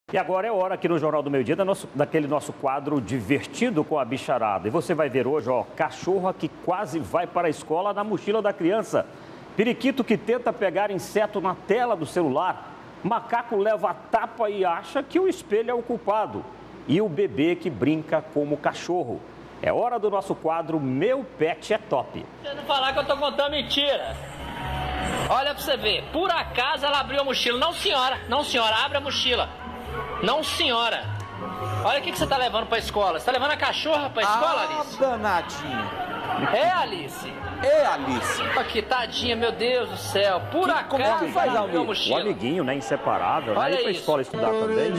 E agora é hora aqui no Jornal do Meio-Dia daquele nosso quadro Divertido com a Bicharada. E você vai ver hoje, ó, cachorra que quase vai para a escola na mochila da criança. Periquito que tenta pegar inseto na tela do celular. Macaco leva a tapa e acha que o espelho é o culpado. E o bebê que brinca como cachorro. É hora do nosso quadro Meu Pet é Top. Você não falar que eu tô contando mentira. Olha pra você ver, por acaso ela abriu a mochila. Não senhora, não senhora, abre a mochila. Não senhora. Olha o que você tá levando pra escola. Você tá levando a cachorra pra escola, Alice? Danadinha. É, Alice? É, Alice. Que tadinha, meu Deus do céu. Por acaso como é que faz, ela abriu a O mochila. amiguinho, né? Inseparável, né? Olha Ir pra isso. escola estudar também.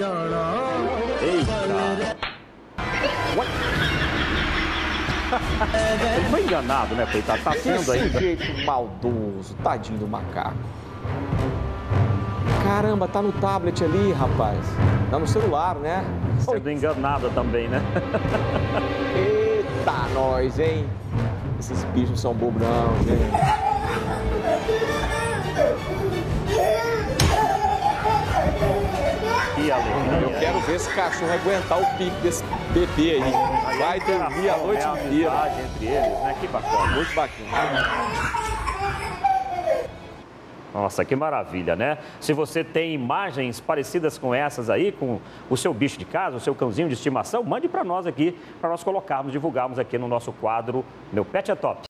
Eita! Ué. Ele foi enganado, né, coitado? Tá sendo Esse ainda. jeito maldoso, tadinho do macaco. Caramba, tá no tablet ali, rapaz. Tá no celular, né? Sendo enganada também, né? Eita, nós, hein? Esses bichos não são bobos, não, gente. Que alegria. Eu quero ver esse cachorro aguentar o pique desse bebê aí. Vai dormir a noite inteira. Amizade entre eles, né? Que bacana. Muito bacana. Nossa, que maravilha, né? Se você tem imagens parecidas com essas aí, com o seu bicho de casa, o seu cãozinho de estimação, mande para nós aqui, para nós colocarmos, divulgarmos aqui no nosso quadro Meu Pet é Top.